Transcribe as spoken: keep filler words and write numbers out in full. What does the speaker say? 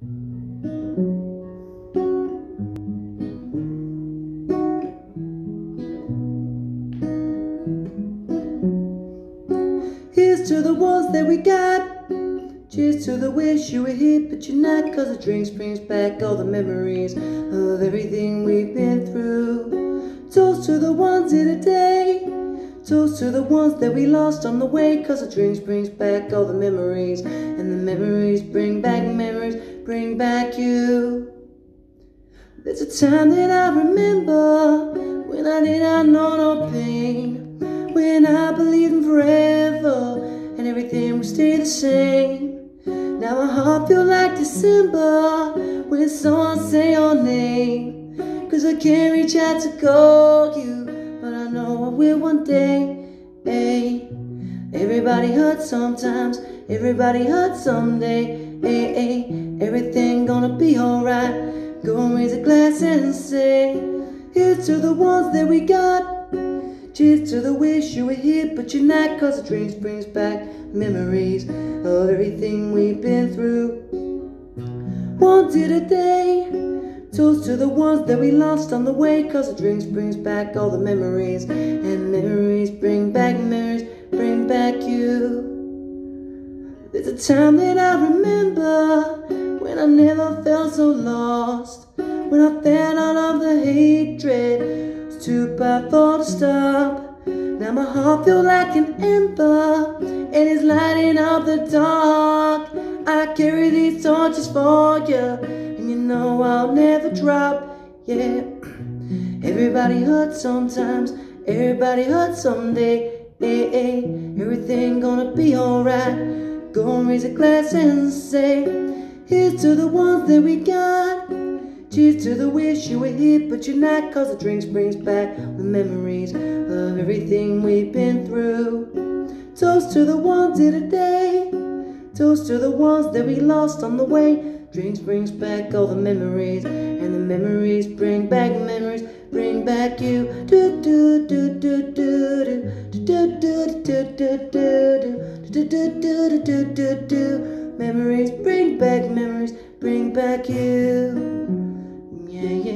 Here's to the ones that we got. Cheers to the wish you were here, but you're not. Cause the drink brings back all the memories of everything we've been through. Toast to the ones here today. Toast to the ones that we lost on the way. Cause the drinks brings back all the memories, and the memories bring back memories, bring back you. There's a time that I remember when I did not know no pain, when I believed in forever and everything would stay the same. Now my heart feels like December when someone say your name. Cause I can't reach out to call you, but I know I will one day. Hey, everybody hurts sometimes, everybody hurts someday. Hey, hey, everything gonna be alright. Go and raise a glass and say, here's to the ones that we got. Cheers to the wish you were here, but you're not. Cause the drinks brings back memories of everything we've been through. One did a day. Toast to the ones that we lost on the way. Cause the drinks brings back all the memories, and memories bring back memories, bring back you. There's a time that I remember when I never felt so lost, when I felt all of the hatred was too powerful to stop. Now my heart feels like an ember, and it's lighting up the dark. I carry these torches for you, and you know I'll never drop. Yeah, everybody hurts sometimes, everybody hurts someday. Hey, hey, everything gonna be alright. Go and raise a glass and say, here's to the ones that we got. Cheers to the wish you were here, but you're not. Cause the drinks brings back the memories of everything we've been through. Toast to the ones here today. Toast to the ones that we lost on the way. Drinks brings back all the memories, and the memories bring back memories, bring back you. Do do do do do do do do do do do do do do do do. Memories bring back memories, bring back you. Yeah, yeah.